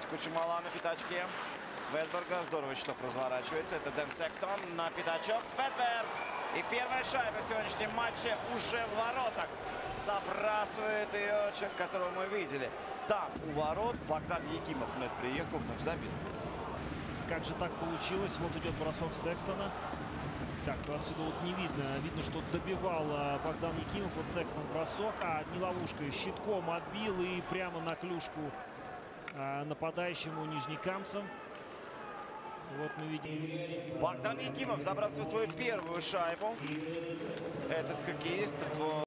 Есть Кучумала на пятачке. Светберга здорово счетов разворачивается. Это Дэн Секстон на пятачок. Светберг. И первая шайба в сегодняшнем матче уже в воротах. Забрасывает ее человек, которого мы видели. Там у ворот Богдан Якимов вновь приехал, вновь забит. Как же так получилось? Вот идет бросок Секстона. Так, отсюда вот не видно. Видно, что добивал Богдан Якимов. Вот Секстон бросок, а не ловушкой. Щитком отбил и прямо на клюшку нападающему нижнекамцам. Вот мы видим. Богдан Якимов забрасывает свою первую шайбу. Этот хоккеист в